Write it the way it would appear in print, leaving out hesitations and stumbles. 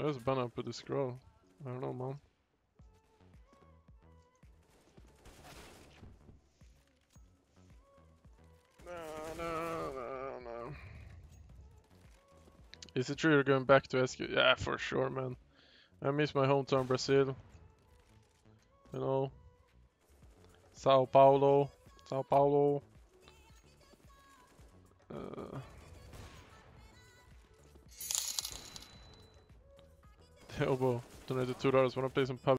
I just been up with the scroll. I don't know, man. No. Is it true you're going back to SQ? Yeah, for sure, man. I miss my hometown Brazil. You know. Sao Paulo. Elbow donated $2. Wanna play some PUBG?